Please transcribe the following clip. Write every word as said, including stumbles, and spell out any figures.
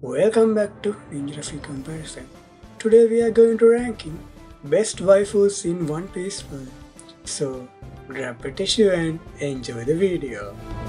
Welcome back to Ninja Raffi Comparison. Today we are going to ranking best waifus in One Piece world. So grab a tissue and enjoy the video.